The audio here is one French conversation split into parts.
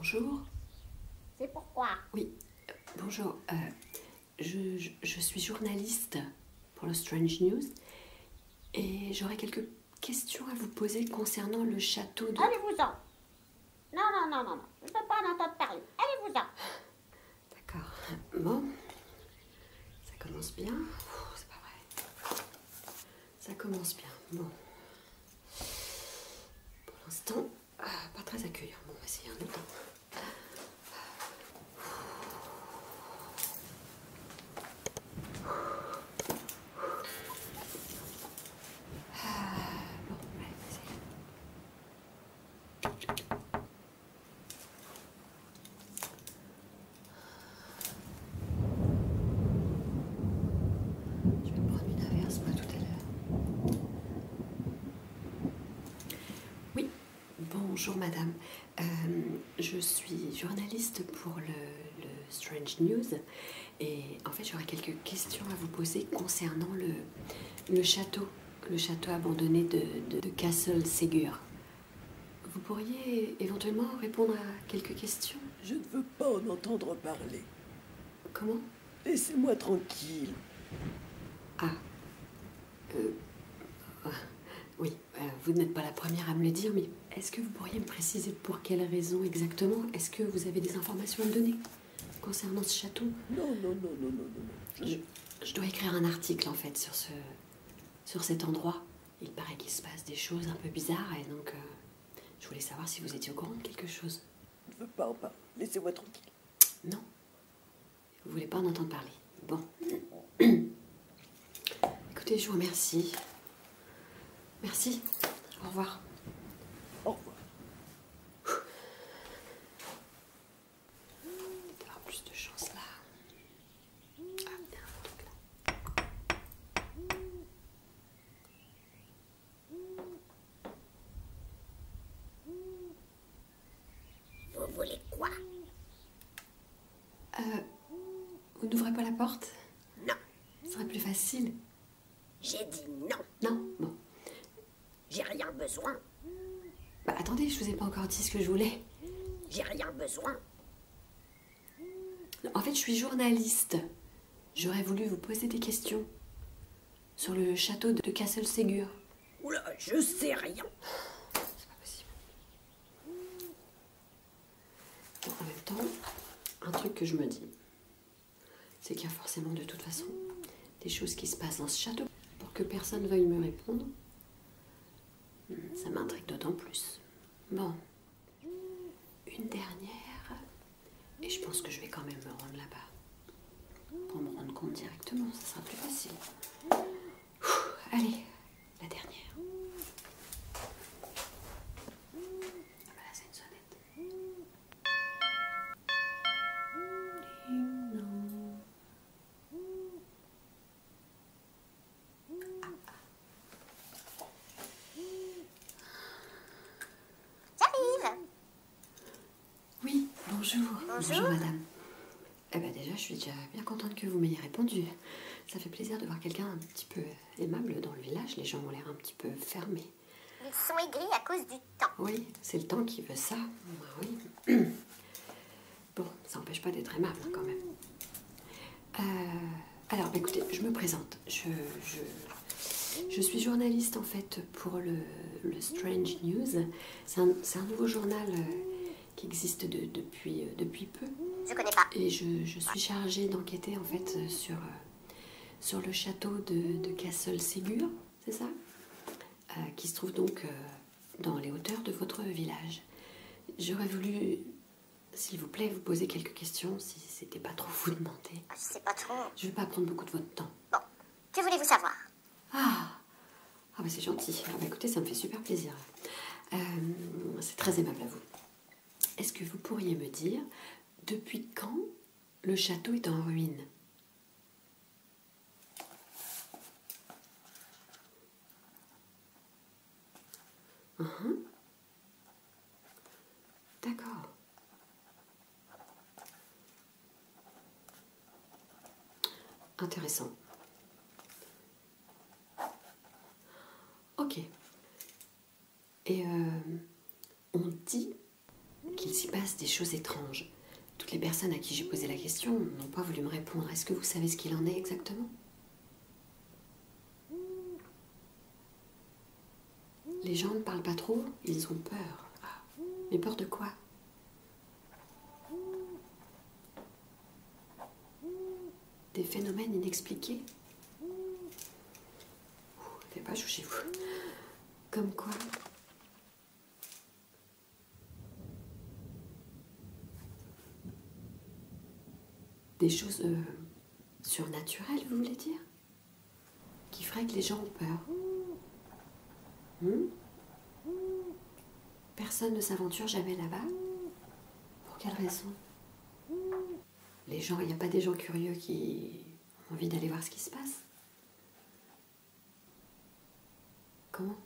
Bonjour. C'est pourquoi? Oui, bonjour. Je suis journaliste pour le Strange News et j'aurais quelques questions à vous poser concernant le château de... Allez-vous-en. Non. Je ne veux pas en entendre parler. Allez-vous-en. D'accord. Bon. Ça commence bien. C'est pas vrai. Ça commence bien. Bon. Pour l'instant, pas très accueillant. Bon, on va essayer un autre. Bon, allez, on va essayer. Je vais prendre une averse, moi, tout à l'heure. Oui, bonjour madame. Je suis journaliste pour le Strange News et en fait j'aurais quelques questions à vous poser concernant le château abandonné de Castle Segur. Vous pourriez éventuellement répondre à quelques questions? Je ne veux pas en entendre parler. Comment? Laissez-moi tranquille. Oui, vous n'êtes pas la première à me le dire, mais est-ce que vous pourriez me préciser pour quelle raison exactement? Est-ce que vous avez des informations à me donner concernant ce château? Non. Je dois écrire un article en fait sur cet endroit. Il paraît qu'il se passe des choses un peu bizarres et donc je voulais savoir si vous étiez au courant de quelque chose. Je ne veux pas en parler. Laissez-moi tranquille. Non? Vous voulez pas en entendre parler? Bon. Écoutez, je vous remercie. Merci. Au revoir. Au revoir. Avoir plus de chance là. Ah, il y a un truc là. Vous voulez quoi? Vous n'ouvrez pas la porte? Non. Ce serait plus facile. J'ai dit non. Non? Bon. J'ai rien besoin. Bah attendez, je vous ai pas encore dit ce que je voulais. J'ai rien besoin. En fait, je suis journaliste. J'aurais voulu vous poser des questions sur le château de Castle Segur. Oula, je sais rien. C'est pas possible. Bon, en même temps, un truc que je me dis, c'est qu'il y a forcément de toute façon des choses qui se passent dans ce château. Pour que personne veuille me répondre, ça m'intrigue d'autant plus. Bon, une dernière, et je pense que je vais quand même me rendre là-bas. Pour me rendre compte directement, ça sera plus facile. Allez, la dernière. Ah bah là, c'est une sonnette. Ding dong. J'arrive. Oui, bonjour. Bonjour. Madame. Eh ben déjà, je suis déjà bien contente que vous m'ayez répondu. Ça fait plaisir de voir quelqu'un un petit peu aimable dans le village. Les gens ont l'air un petit peu fermés. Ils sont aigris à cause du temps. Oui, c'est le temps qui veut ça. Oui. Bon, ça n'empêche pas d'être aimable quand même. Alors, bah, écoutez, je me présente. Je suis journaliste en fait pour le Strange News. C'est un nouveau journal qui existe depuis peu. Je connais pas. Et je suis chargée d'enquêter en fait sur le château de Castle Segur, c'est ça? Qui se trouve donc dans les hauteurs de votre village. J'aurais voulu, s'il vous plaît, vous poser quelques questions si c'était pas trop vous demander. Je sais pas trop. Je vais pas prendre beaucoup de votre temps. Bon, que voulez-vous savoir? Ah bah c'est gentil. Ah bah écoutez, ça me fait super plaisir. C'est très aimable à vous. Est-ce que vous pourriez me dire depuis quand le château est en ruine? D'accord. Intéressant. Ok. Et on dit qu'il s'y passe des choses étranges. Toutes les personnes à qui j'ai posé la question n'ont pas voulu me répondre. Est-ce que vous savez ce qu'il en est exactement? Les gens ne parlent pas trop, ils ont peur. Ah, mais peur de quoi? Des phénomènes inexpliqués? Faites pas chaud chez vous. Comme quoi? Des choses surnaturelles, vous voulez dire? Qui feraient que les gens ont peur. Personne ne s'aventure jamais là-bas. Pour quelle raison? Les gens, il n'y a pas des gens curieux qui ont envie d'aller voir ce qui se passe? Comment?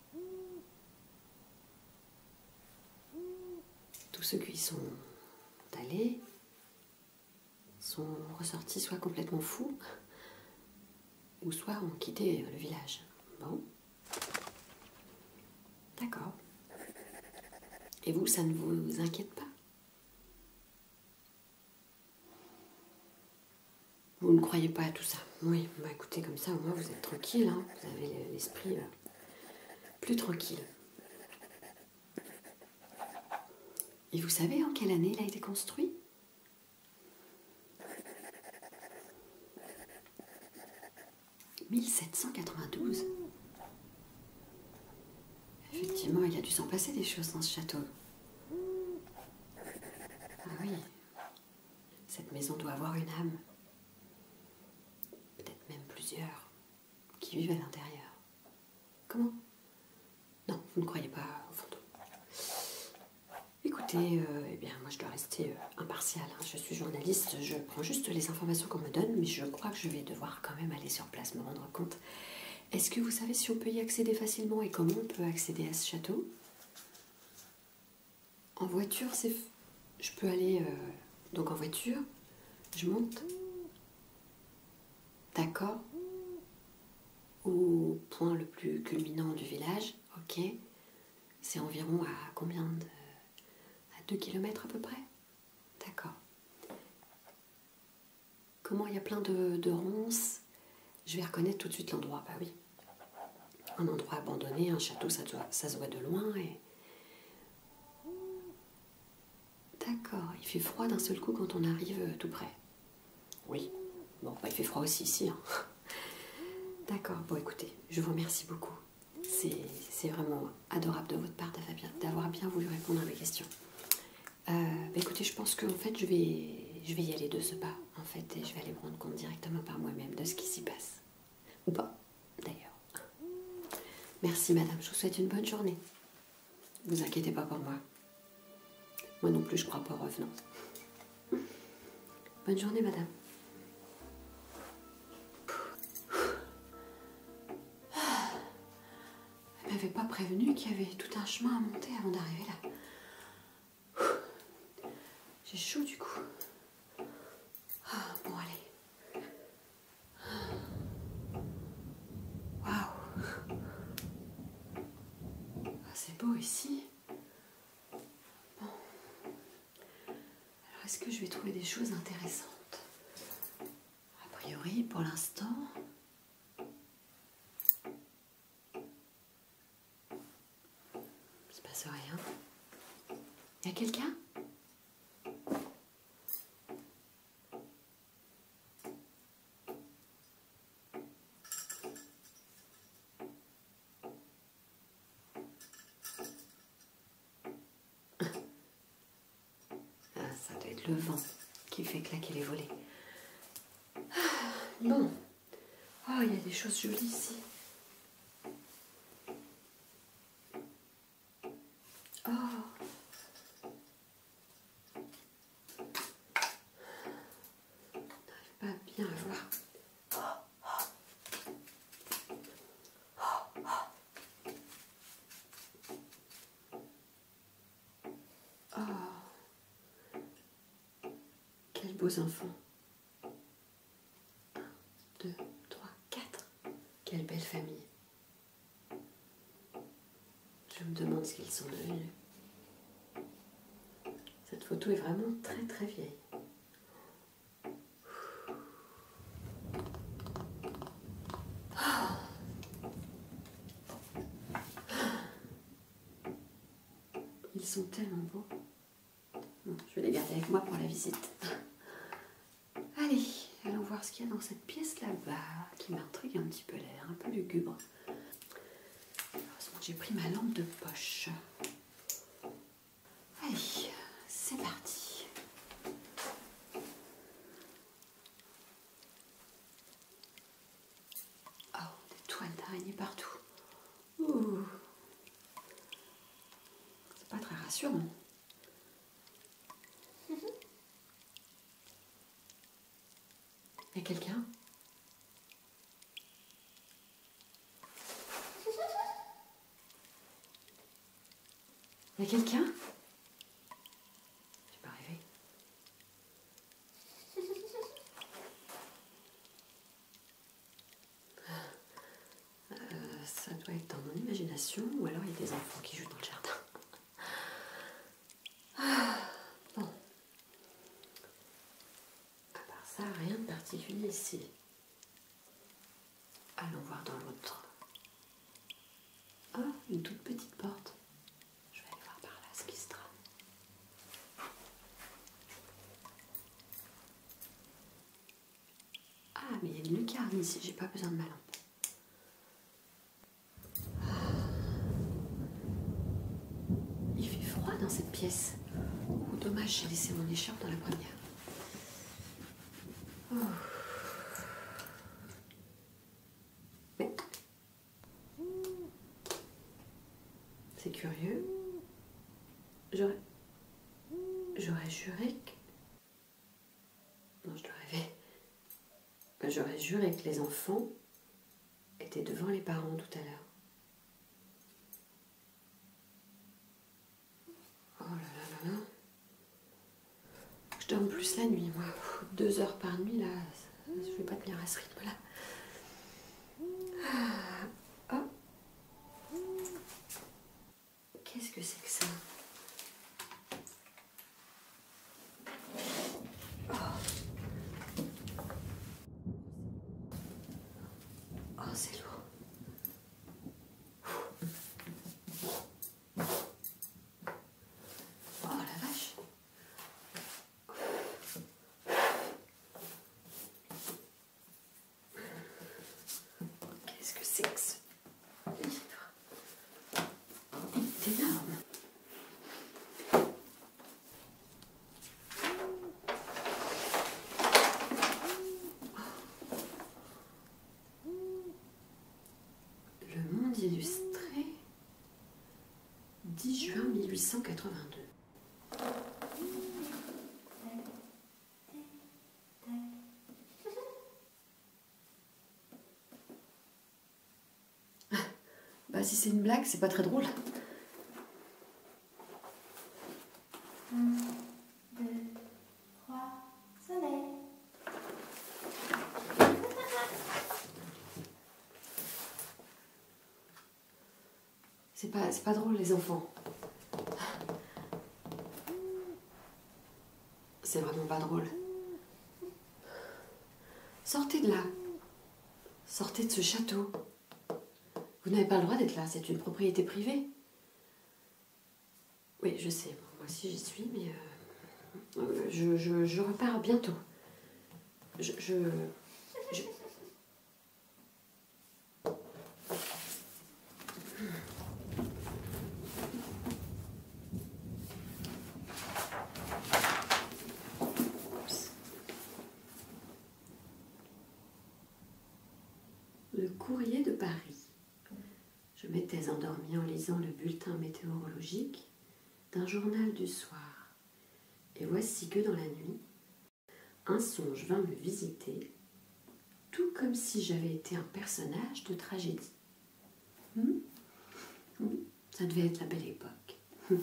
Tous ceux qui y sont allés sont ressortis soit complètement fous, ou soit ont quitté le village. Bon. D'accord. Et vous, ça ne vous inquiète pas? Vous ne croyez pas à tout ça? Oui, bah écoutez, comme ça, au moins vous êtes tranquille, hein. Vous avez l'esprit plus tranquille. Et vous savez en quelle année il a été construit? « 1792. Effectivement, il a dû s'en passer des choses dans ce château. Ah oui, cette maison doit avoir une âme. Peut-être même plusieurs qui vivent à l'intérieur. Comment? Non, vous ne croyez pas au fantôme. Écoutez, eh bien, moi je dois rester impartiale. Hein. Je suis journaliste, je prends juste les informations qu'on me donne, mais je crois que je vais devoir quand même aller sur place me rendre compte. Est-ce que vous savez si on peut y accéder facilement et comment on peut accéder à ce château? En voiture, c'est... Je peux aller... Donc en voiture, je monte. D'accord. Au point le plus culminant du village, ok. C'est environ à combien de... à 2 km à peu près? D'accord. Comment il y a plein de ronces? Je vais reconnaître tout de suite l'endroit, bah oui. Un endroit abandonné, un château, ça se voit de loin et... D'accord, il fait froid d'un seul coup quand on arrive tout près. Oui, bon, bah, il fait froid aussi ici. Hein. D'accord, bon écoutez, je vous remercie beaucoup. C'est vraiment adorable de votre part d'avoir bien voulu répondre à mes questions. Bah, écoutez, je pense qu'en fait, je vais y aller de ce pas, en fait, et je vais aller me rendre compte directement par moi-même de ce qui s'y passe. Ou pas, d'ailleurs. Merci madame, je vous souhaite une bonne journée. Ne vous inquiétez pas pour moi. Moi non plus, je crois pas aux revenants. Bonne journée madame. Elle m'avait pas prévenu qu'il y avait tout un chemin à monter avant d'arriver là. J'ai chaud du coup. Ah, bon allez. Waouh. Ah, c'est beau ici. Bon. Alors est-ce que je vais trouver des choses intéressantes? A priori, pour l'instant... il se passe rien. Il y a quelqu'un? Ça doit être le vent qui fait claquer les volets. Bon. Oh, il y a des choses jolies ici. Oh. On n'arrive pas bien à voir. Oh. Quels beaux enfants. 1, 2, 3, 4. Quelle belle famille. Je me demande ce qu'ils sont devenus. Cette photo est vraiment très très vieille. Ils sont tellement beaux. Bon, je vais les garder avec moi pour la visite. Allez, allons voir ce qu'il y a dans cette pièce là-bas, qui m'intrigue un petit peu, elle a l'air un peu lugubre. Heureusement que j'ai pris ma lampe de poche. Allez, c'est parti. Oh, des toiles d'araignée partout. Ouh. C'est pas très rassurant. Y a quelqu'un? Y a quelqu'un? J'ai pas rêvé. Ça doit être dans mon imagination, ou alors il y a des enfants qui jouent dans le jardin. Bon. À part ça, rien de particulier ici. Allons voir dans l'autre. Ah, une toute petite porte. Je vais aller voir par là ce qui se trame. Ah, mais il y a une lucarne ici, j'ai pas besoin de ma lampe. Il fait froid dans cette pièce. Oh, dommage, j'ai laissé mon écharpe dans la première. Oh. Mais... c'est curieux. J'aurais juré que... Non, je dois rêver. J'aurais juré que les enfants étaient devant les parents tout à l'heure. Oh là là là là. Je dors plus la nuit, moi. 2 heures par nuit, là, je vais pas tenir à ce rythme-là. Oh. Qu'est-ce que c'est que ça? Oh, c'est lourd. Oh la vache. Qu'est-ce que c'est que ce livre? C'est énorme. Le Monde illustré, 10 juin 1882. Bah si c'est une blague, c'est pas très drôle. 1, 2, 3, soleil. C'est pas drôle, les enfants. C'est vraiment pas drôle. Sortez de là. Sortez de ce château. Vous n'avez pas le droit d'être là, c'est une propriété privée. Oui, je sais, moi aussi j'y suis, mais je repars bientôt. Le courrier de Paris. Je m'étais endormie en lisant le bulletin météorologique d'un journal du soir. Et voici que dans la nuit, un songe vint me visiter, tout comme si j'avais été un personnage de tragédie. Ça devait être la belle époque.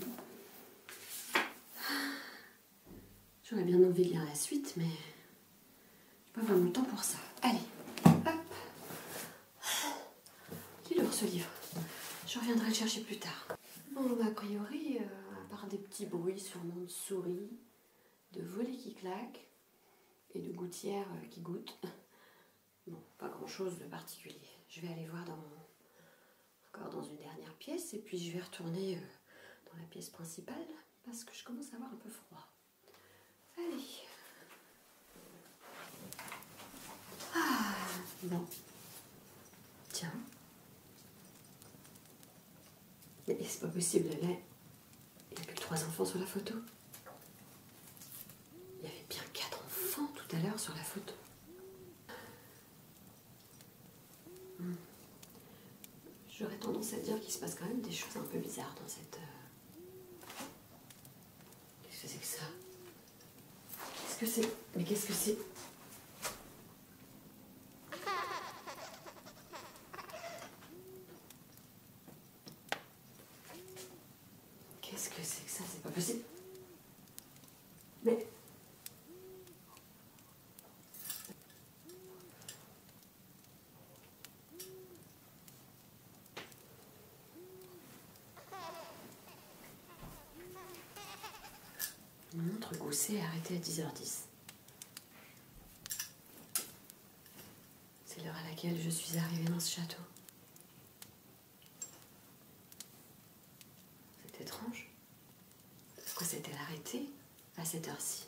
J'aurais bien envie de lire la suite, mais j'ai pas vraiment le temps pour ça. Allez, hop. Qui est ce livre? Je reviendrai le chercher plus tard. Bon, a priori, à part des petits bruits sûrement de souris, de volets qui claquent et de gouttières qui goûtent. Bon, pas grand chose de particulier. Je vais aller voir encore dans une dernière pièce et puis je vais retourner dans la pièce principale parce que je commence à avoir un peu froid. Allez. Ah, bon. Tiens. Mais c'est pas possible, là. Il n'y a plus que 3 enfants sur la photo. Il y avait bien 4 enfants tout à l'heure sur la photo. J'aurais tendance à dire qu'il se passe quand même des choses un peu bizarres dans cette... Qu'est-ce que c'est que ça? Qu'est-ce que c'est? Mais qu'est-ce que c'est? Qu'est-ce que c'est que ça? C'est pas possible. Mais... Une montre Gousset est arrêtée à 10h10. C'est l'heure à laquelle je suis arrivée dans ce château. C'est étrange. Pourquoi s'est-elle arrêtée à cette heure-ci?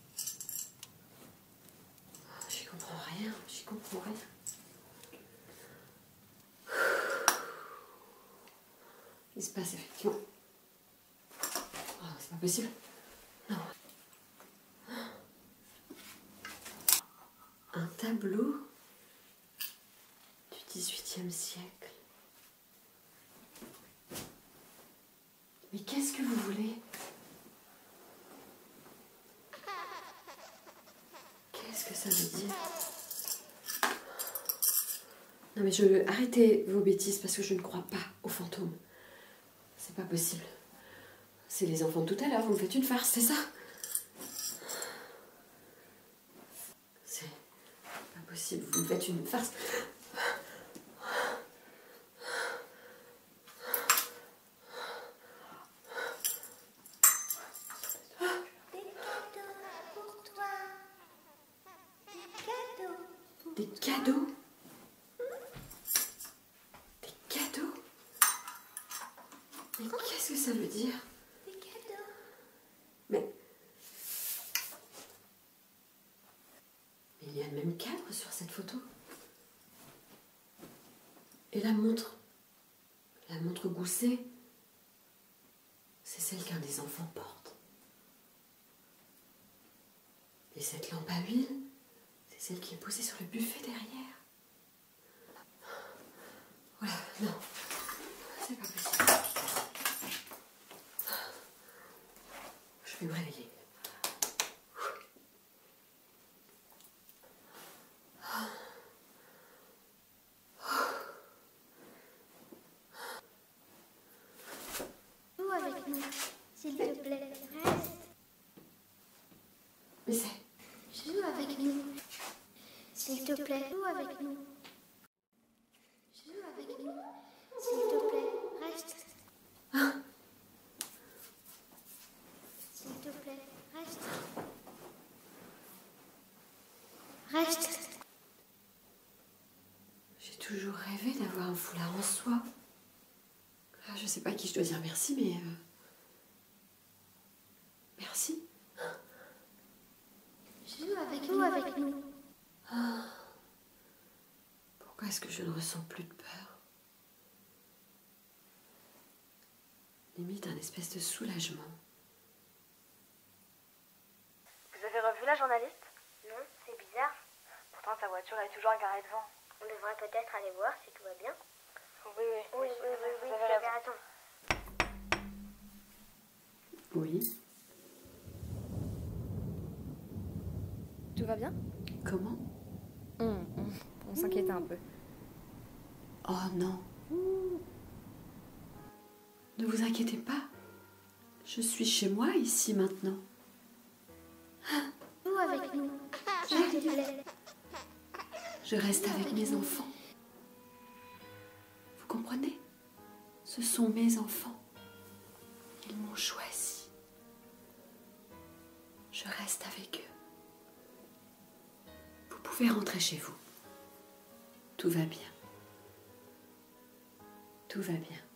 J'y comprends rien, j'y comprends rien. Il se passe effectivement... Oh, c'est pas possible. Non. Un tableau du XVIIIe siècle. Mais qu'est-ce que vous voulez? Qu'est-ce que ça veut dire? Non mais arrêtez vos bêtises parce que je ne crois pas aux fantômes. C'est pas possible. C'est les enfants de tout à l'heure, vous me faites une farce, c'est ça? C'est pas possible, vous me faites une farce. Des cadeaux pour toi. Des cadeaux. Des cadeaux? Mais qu'est-ce que ça veut dire? Des cadeaux. Mais il y a le même cadre sur cette photo. Et la montre Gousset, c'est celle qu'un des enfants porte. Et cette lampe à huile, c'est celle qui est posée sur le buffet derrière. Voilà, non, c'est pas possible. Je vais me réveiller. Joue avec nous, s'il te plaît. Reste. Mais c'est... Joue avec nous. S'il te plaît, joue avec nous. Joue avec nous. S'il te plaît, reste. S'il te plaît, reste. Reste. J'ai toujours rêvé d'avoir un foulard en soie. Ah, je sais pas à qui je dois dire merci, mais... Merci. Joue avec nous. Pourquoi est-ce que je ne ressens plus de peur? Limite un espèce de soulagement. Vous avez revu la journaliste? Non, c'est bizarre. Pourtant sa voiture est toujours garée devant. On devrait peut-être aller voir si tout va bien. Oui, Oui, vous vous avez avez raison. raison. Oui. Tout va bien? Comment? On s'inquiétait un peu. Oh non. Ne vous inquiétez pas. Je suis chez moi ici maintenant. Joue avec nous, s'il te plaît. Je reste avec mes enfants. Vous comprenez? Ce sont mes enfants. Ils m'ont choisi. Je reste avec eux. Vous pouvez rentrer chez vous. Tout va bien. Tout va bien.